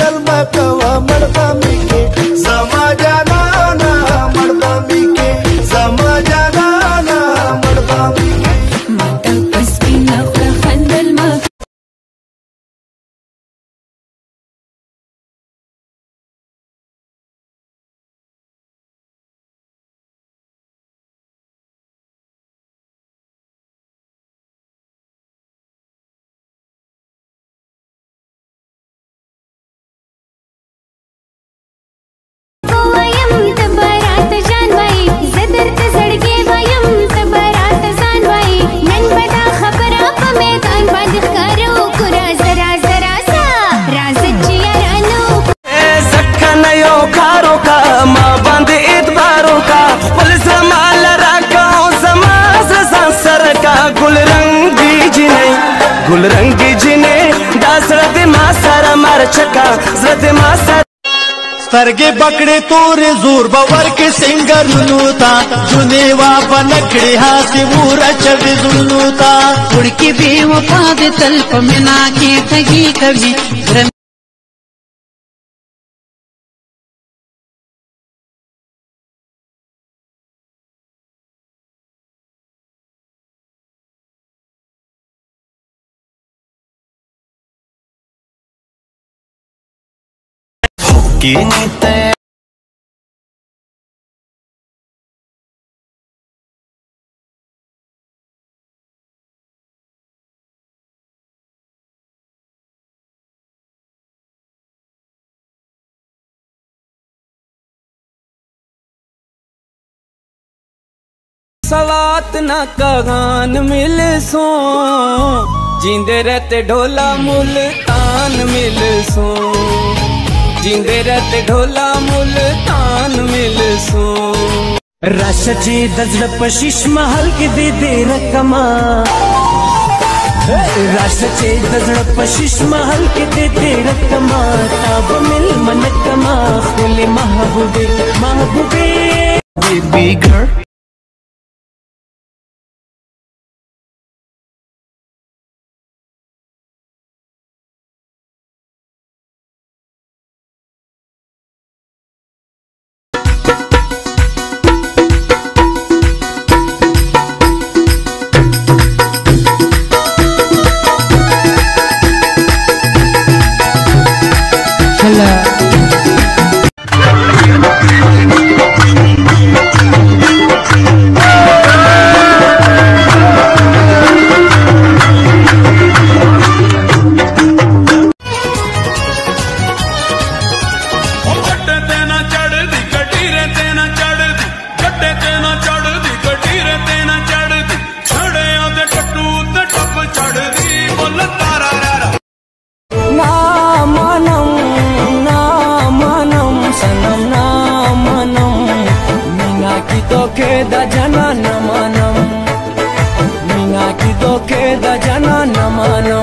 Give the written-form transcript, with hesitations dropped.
खंडल मकवा मड़बा मिके समाजाना ना मड़बा मिके समाजाना मड़बा मिके मटा पस्की नखरा खंडल मक गुल रंगी जिने दासरत मासारा मार चका जरत मासार सरगे बकड़े तोरे जोर बवर के सिंगर लुलूता जुनेवा बनकड़े हाथी मूरा चबी जुलूता उड़की बेवफा दे तल्प में ना के ठगी कभी सलात ना कगान मिल सो जिंदे रहते ढोला मुल्तान मिल सो जिंदे रहते ढोला मुल्तान मिल सो रशचे दजड़ पशिश महल के दे दे रकमा रशचे दजड़ पशिश महल के दे दे रकमा ताब मिल मन कमा खुले महबूबे महबूबे बेबी गर्ल दा जना न मानम मीना की तो के दा जना न मानम